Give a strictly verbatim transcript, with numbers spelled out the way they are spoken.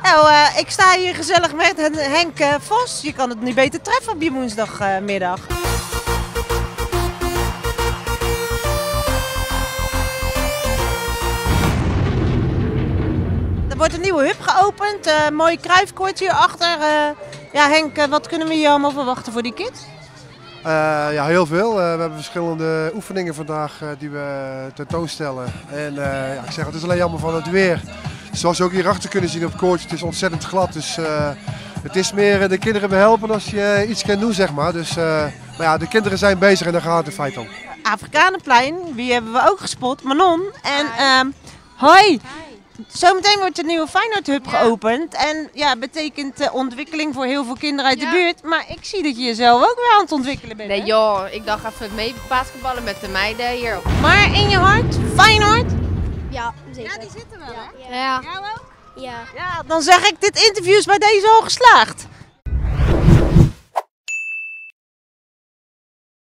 Nou, uh, ik sta hier gezellig met Henk uh, Vos. Je kan het niet beter treffen op je woensdagmiddag. Uh, er wordt een nieuwe hub geopend. Uh, mooi kruifkoord hierachter. Uh, ja, Henk, uh, wat kunnen we hier allemaal verwachten voor die kids? Uh, ja, heel veel. Uh, we hebben verschillende oefeningen vandaag uh, die we tentoonstellen. En uh, ja, ik zeg, het is alleen jammer van het weer. Zoals je ook hierachter kunnen zien op het koordje, het is ontzettend glad. Dus uh, het is meer de kinderen behelpen als je iets kan doen, zeg maar. Dus, uh, maar ja, de kinderen zijn bezig en daar gaat het in feite om. Afrikanenplein, wie hebben we ook gespot? Manon. En uh, hoi! Zometeen wordt de nieuwe Feyenoord Hub ja. geopend. En ja, betekent uh, ontwikkeling voor heel veel kinderen uit ja. de buurt. Maar ik zie dat je jezelf ook weer aan het ontwikkelen bent. Nee hè? joh, ik dacht even mee basketballen met de meiden hier. Maar in je hart, Feyenoord? Ja, zeker. Ja, die zitten wel ja. hè? Ja. Jou ook? Ja. Ja, dan zeg ik, dit interview is bij deze al geslaagd.